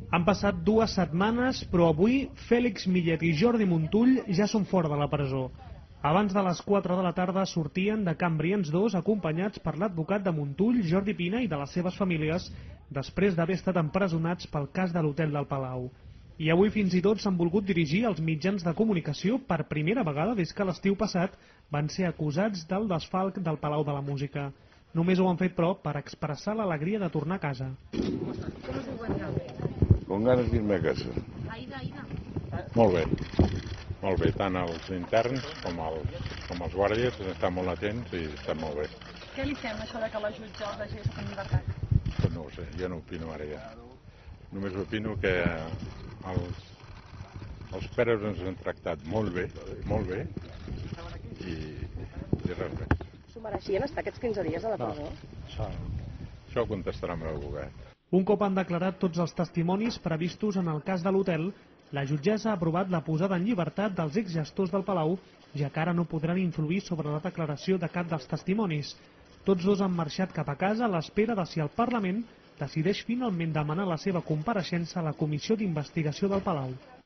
Han passat 2 setmanes, però avui Fèlix Millet i Jordi Montull ja són fora de la presó. Abans de les 4 de la tarda sortien de Can Briens 2 acompanyats per l'advocat de Montull, Jordi Pina, i de les seves famílies, després d'haver estat empresonats pel cas de l'hotel del Palau. I avui fins i tot s'han volgut dirigir als mitjans de comunicació per primera vegada des que l'estiu passat van ser acusats del desfalc del Palau de la Música. Només ho han fet, però, per expressar l'alegria de tornar a casa. Con ganes d'irme a casa. Molt bé, tant els interns com els guàrdies estan molt atents i estan molt bé. Què li sembla això que la jutge els deixés en llibertat? Pues no ho sé, jo no opino ara ja. Només opino que els pares ens han tractat molt bé, i res més. S'ho mereixien estar aquests 15 dies a la presó? Això ho contestarà el meu advocat. Un cop han declarat tots els testimonis previstos en el cas de l'hotel, la jutgessa ha aprovat la posada en llibertat dels exgestors del Palau, ja que ara no podran influir sobre la declaració de cap dels testimonis. Tots dos han marxat cap a casa a l'espera de si el Parlament decideix finalment demanar la seva compareixença a la Comissió d'Investigació del Palau.